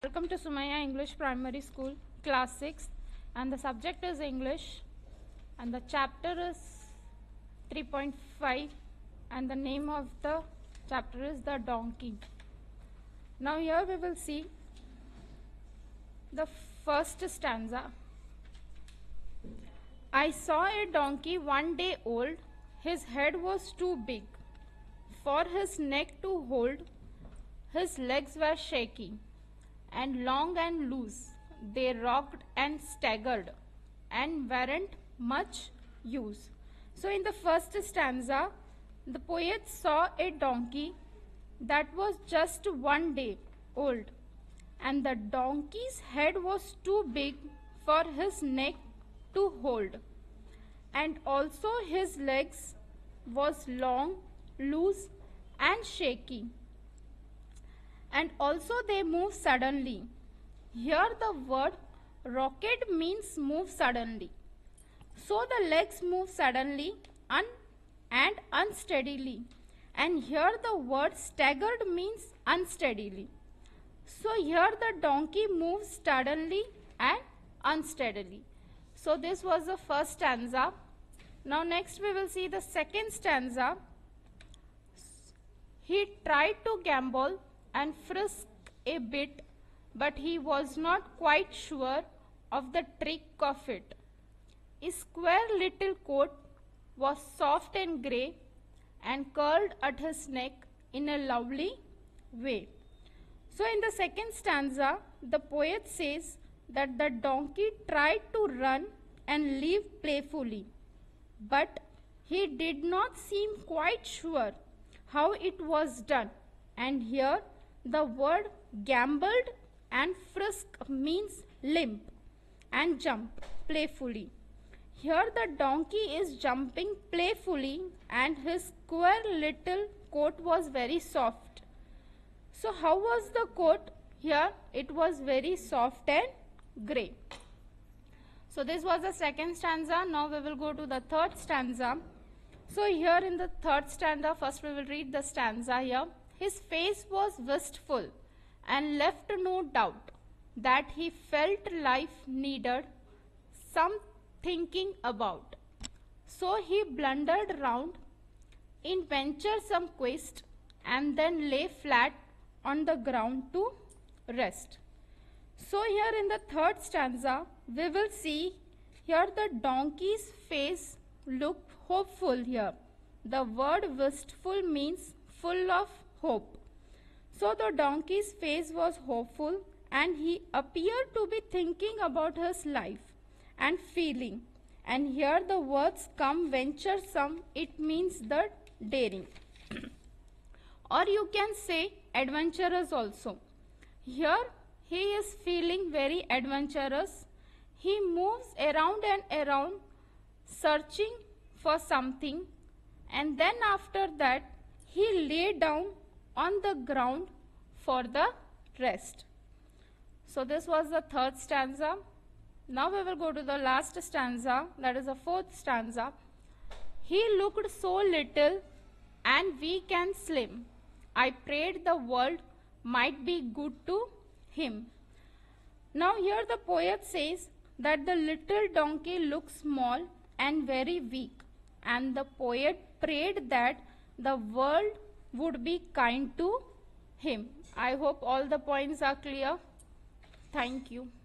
Welcome to Sumaya English Primary School, Class 6, and the subject is English, and the chapter is 3.5, and the name of the chapter is The Donkey. Now here we will see the first stanza. I saw a donkey one day old, his head was too big for his neck to hold, his legs were shaky and long and loose, they rocked and staggered and weren't much use. So in the first stanza, the poet saw a donkey that was just one day old, and the donkey's head was too big for his neck to hold, and also his legs was long, loose and shaky, and also they move suddenly. Here the word rocket means move suddenly. So the legs move suddenly and unsteadily. And here the word staggered means unsteadily. So here the donkey moves suddenly and unsteadily. So this was the first stanza. Now next we will see the second stanza. He tried to gambol and frisk a bit, but he was not quite sure of the trick of it. His square little coat was soft and grey and curled at his neck in a lovely way. So in the second stanza, the poet says that the donkey tried to run and live playfully, but he did not seem quite sure how it was done. And here the word gambled and frisk means limp and jump playfully. Here the donkey is jumping playfully and his square little coat was very soft. So how was the coat? Here it was very soft and grey. So this was the second stanza. Now we will go to the third stanza. So here in the third stanza, first we will read the stanza here. His face was wistful and left no doubt that he felt life needed some thinking about. So he blundered round in venture some quest and then lay flat on the ground to rest. So here in the third stanza, we will see here the donkey's face looked hopeful here. The word wistful means full of hope. So the donkey's face was hopeful and he appeared to be thinking about his life and feeling. And here the words come venturesome, it means the daring. Or you can say adventurous also. Here he is feeling very adventurous. He moves around and around searching for something, and then after that he lay down on the ground for the rest. So this was the third stanza. Now we will go to the last stanza, that is the fourth stanza. He looked so little and weak and slim. I prayed the world might be good to him. Now here the poet says that the little donkey looks small and very weak, and the poet prayed that the world would be kind to him. I hope all the points are clear. Thank you.